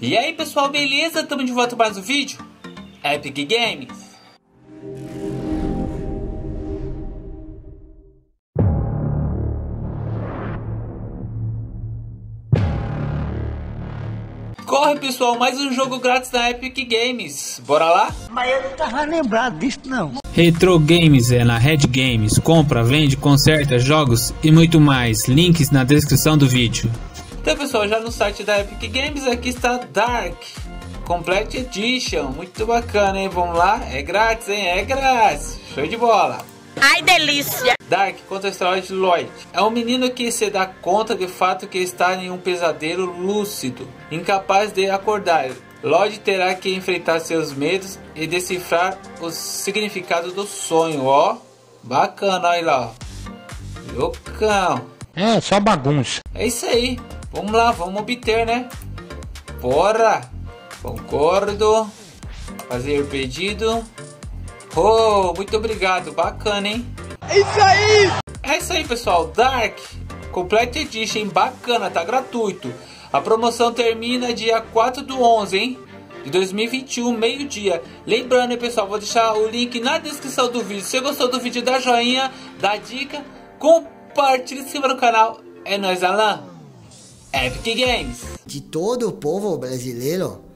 E aí pessoal, beleza? Estamos de volta para mais um vídeo Epic Games. Corre pessoal, mais um jogo grátis da Epic Games. Bora lá? Mas eu não tava lembrado disso não. Retro Games é na Red Games. Compra, vende, conserta jogos e muito mais. Links na descrição do vídeo. Então pessoal, já no site da Epic Games aqui está Dark Complete Edition. Muito bacana, hein? Vamos lá? É grátis, hein? É grátis. Show de bola. Ai, delícia! Dark conta a história de Lloyd. É um menino que se dá conta de fato que está em um pesadelo lúcido, incapaz de acordar. Lloyd terá que enfrentar seus medos e decifrar o significado do sonho. Ó, bacana, olha lá. Loucão. É, só bagunça. É isso aí. Vamos lá, vamos obter, né? Bora. Concordo. Fazer pedido. Oh, muito obrigado. Bacana, hein? É isso aí! É isso aí, pessoal. Dark Complete Edition. Bacana, tá gratuito. A promoção termina dia 4/11, hein? De 2021, meio-dia. Lembrando, hein, pessoal, vou deixar o link na descrição do vídeo. Se você gostou do vídeo, dá joinha, dá dica, compartilha, se inscreva no canal. É nóis, Alan. Epic Games. De todo o povo brasileiro,